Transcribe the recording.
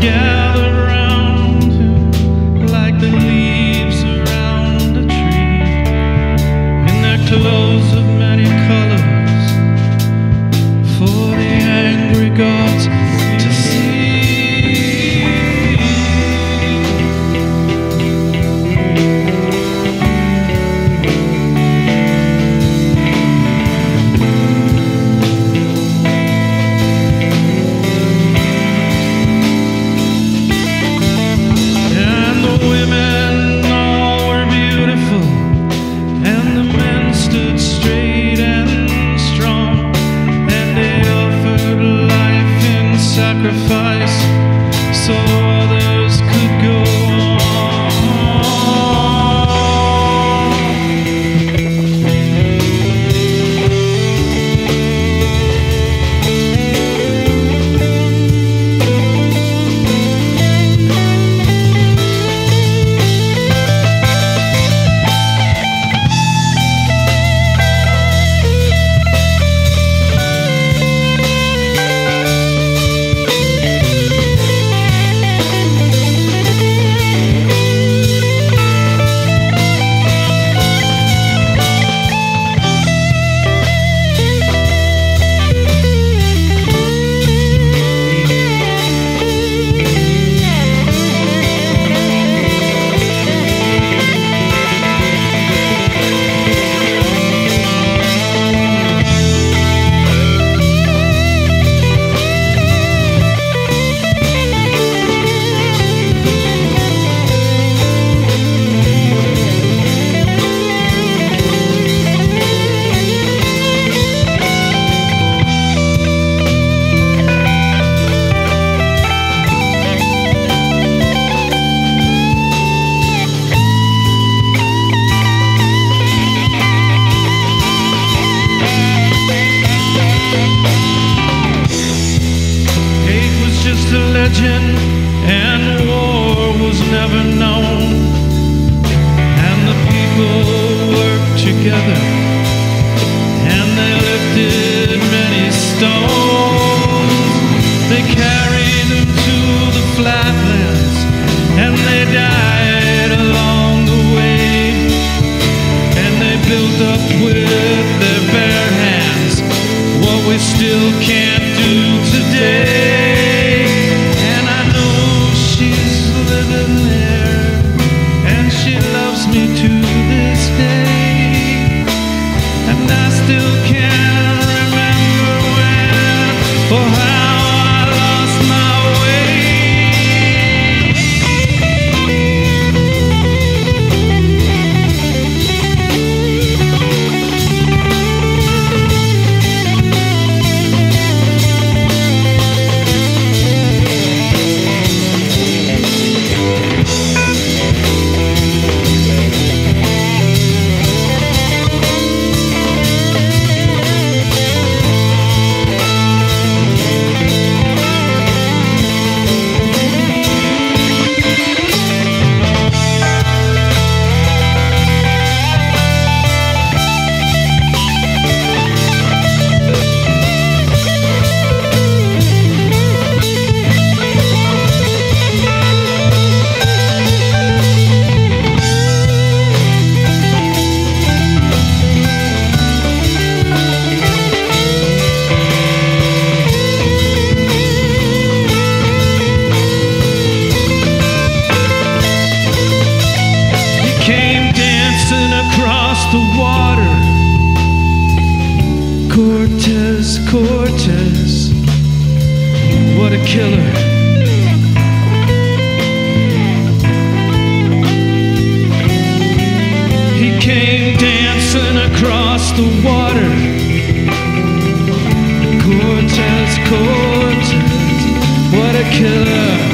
gathered round him like the leaves around a tree, in their clothes of many colors, for the angry gods to see. Sacrifice so others could go and war was never known, and the people worked together and they lifted many stones. They carried them to the flatlands and they died along the way, and they built up with their bare hands what we still can't do today. The water, Cortez, Cortez, what a killer. He came dancing across the water, Cortez, Cortez, what a killer.